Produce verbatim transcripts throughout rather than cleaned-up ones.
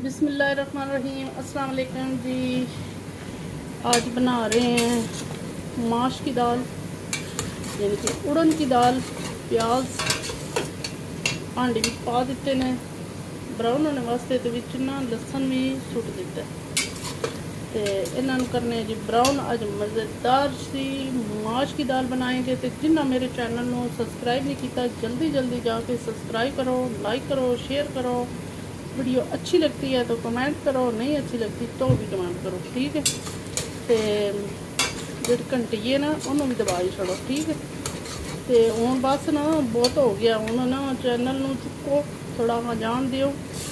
बिस्मिल्लाहिर्रहमानिर्रहीम। अस्सलाम वालेकुम जी। आज बना रहे हैं माश की दाल, यानी कि उड़न की दाल। प्याज हांडी भी पा दिते ने ब्राउन होने वास्ते, तो विच ना लसन भी सुट दिता ते इन्हां नूं करने जी ब्राउन। अज मज़ेदार सी माश की दाल बनाएंगे। तो जिन्ना मेरे चैनल नूं सब्सक्राइब नहीं किया, जल्दी जल्दी जाके सब्सक्राइब करो, लाइक करो, शेयर करो। वीडियो अच्छी लगती है तो कमेंट करो, नहीं अच्छी लगती तो भी कमेंट करो, ठीक है। तो जेह्ड़ी घंटी है ना उन्होंने भी दबा ही छोड़ो, ठीक है। तो हूँ बस ना बहुत हो गया, हूँ ना चैनल नूं चुको, थोड़ा जान दियो।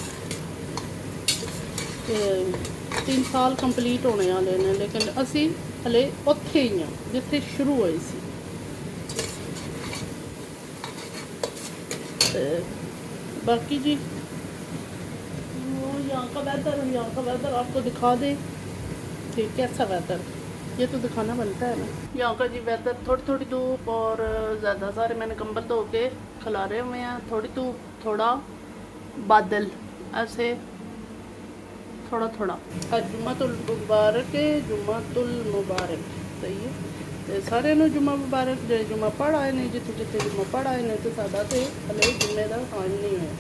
तो तीन साल कंप्लीट होने वाले ने, लेकिन असी हले उत्थे ही हाँ जिथे शुरू होई सी। तो बाकी जी यहाँ का वेदर यहाँ का वेदर आपको दिखा दे कि कैसा वेदर, ये तो दिखाना बनता है ना। यहाँ का जी वेदर थोड़ी थोड़ी धूप और ज़्यादा सारे मैंने कंबल धो के खिलारे हुए हैं। थोड़ी धूप, थोड़ा बादल, ऐसे थोड़ा थोड़ा। आज जुम्मतुल मुबारक है, जुम्मतुल मुबारक, सही है। तो सारे नूं जुम्मा मुबारक। जो जुम्मा पढ़ आए ने, जिथे जिथे जुम्मा पढ़ आए ने, तो साडा तो हले जुम्मे का टाइम नहीं होया।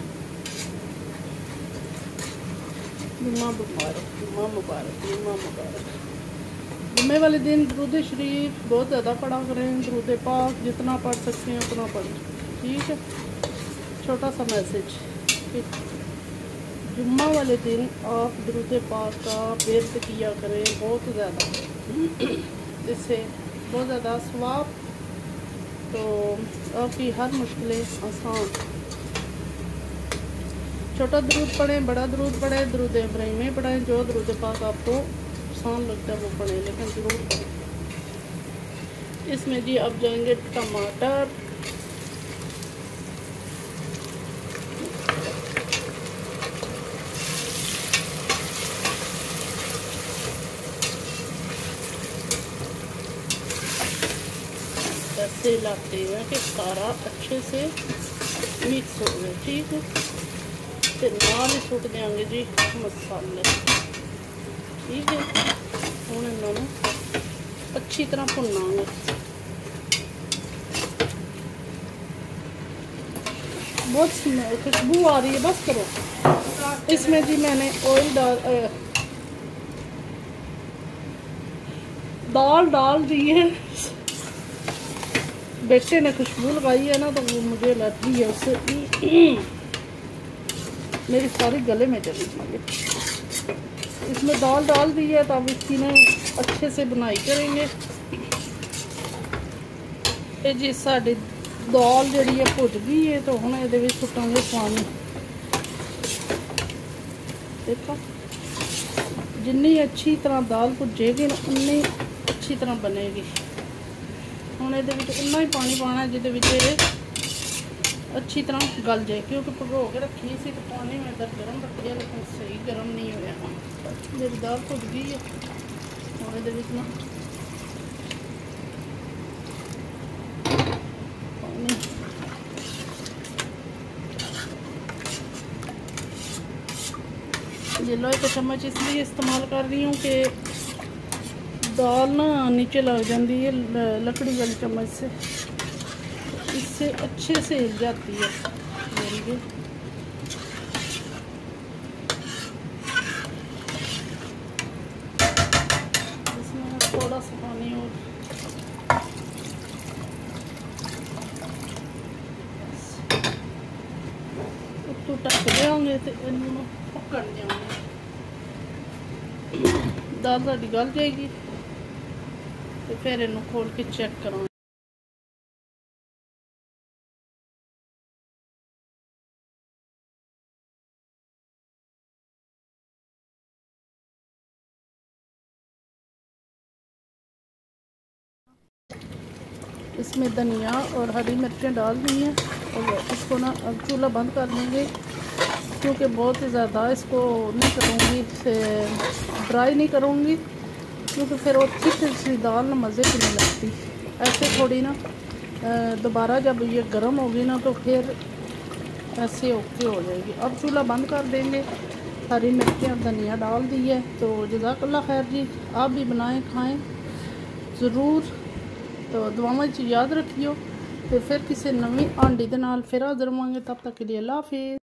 जुम्मा मुबारक, जुम्मा मुबारक, जुम्मा मुबारक। जुम्मे वाले दिन दुरूद शरीफ बहुत ज़्यादा पढ़ा करें, दुरूद पाक जितना पढ़ सकते हैं उतना पढ़ें, ठीक है। छोटा सा मैसेज कि जुम्मा वाले दिन आप दुरूद पाक का विर्द किया करें बहुत ज़्यादा, इससे बहुत ज़्यादा सवाब, तो आपकी हर मुश्किलें आसान। छोटा दरूद पढ़ें, बड़ा दरूद पढ़ें, दरूद इब्राहिमी पढ़ें, जो दरूद पाक आपको आसान लगता है वो पढ़ें, लेकिन ज़रूर पढ़ें। इसमें जी अब जाएंगे टमाटर, ऐसे लाते हैं कि सारा अच्छे से मिक्स हो गया, ठीक है। तो नाल ही सुट देंगे जी मसाले, ठीक है। हम इन्होंने अच्छी तरह भुनांगे। बहुत खुशबू आ रही है, बस करो। इसमें जी मैंने ऑयल डाल दाल डाल दी है। बेटे ने खुशबू लगाई है ना, तो वो मुझे एलर्जी है उससे, मेरी सारी गले में चली गई है। इसमें दाल डाल दी है, तो अब इसकी ना अच्छे से बुनाई करेंगे। ये जी साड़ी दाल जी है भुज गई है, तो हम ये सुटांगे पानी। देखो जिन्नी अच्छी तरह दाल भुजेगी ना उन्नी अच्छी तरह बनेगी। हम ये उन्ना ही पानी पाना जिद अच्छी तरह गल जाए, क्योंकि भगो के रखी सी तो पानी में इधर गर्म रखी है, लेकिन सही गर्म नहीं होया। मेरी दाल भुज गई है। हम ये ना पानी ये लोहे का चम्मच इसलिए इस्तेमाल कर रही हूँ कि दाल ना नीचे लग जाती है लकड़ी वाली चम्मच से, इससे अच्छे से हिल जाती है। इसमें थोड़ा सा पानी और तो ढक देंगे तो इन्होंने पकड़ देंगे। दाल साड़ी गल जाएगी तो फिर इन्हों खोल के चेक करा। इसमें धनिया और हरी मिर्चें डाल दी हैं, और इसको ना अब चूल्हा बंद कर देंगे, क्योंकि बहुत ही ज़्यादा इसको नहीं करूँगी, ड्राई नहीं करूँगी, क्योंकि फिर वो थिक सी दाल ना मज़े की नहीं लगती। ऐसे थोड़ी ना दोबारा जब ये गर्म होगी ना तो फिर ऐसे ओके हो जाएगी। अब चूल्हा बंद कर देंगे हरी मिर्ची और धनिया डाल दी है। तो जज़ाकल्लाह खैर जी, आप भी बनाएं खाएं ज़रूर। तो दुआवां च याद रखियो। तो फिर किसी नवी आंडी दे नाल फिर हाज़र होवांगे। तब तक के लिए अल्लाह हाफिज़।